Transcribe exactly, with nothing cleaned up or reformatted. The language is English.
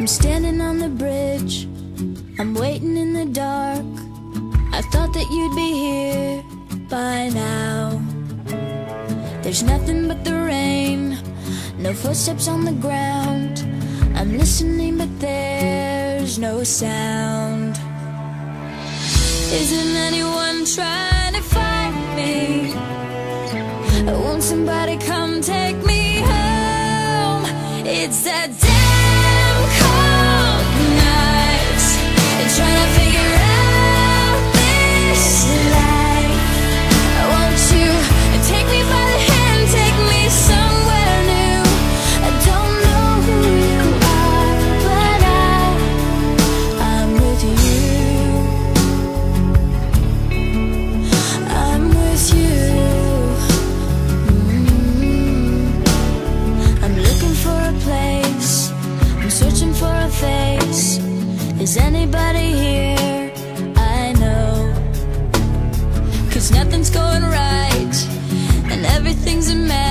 standing on the bridge, I'm waiting in the dark. I thought that you'd be here by now. There's nothing but the rain, no footsteps on the ground. I'm listening but there's no sound. Isn't anyone trying to find me? Won't somebody come take me home? It's that damn cold night, and trying to figure out this life. Won't you take me by the hand, take me somewhere new? I don't know who you are, but I, I'm with you. I'm with you. Mm-hmm. I'm looking for a place, I'm searching for a face. Is anybody here? I know, 'cause nothing's going right and everything's a mess.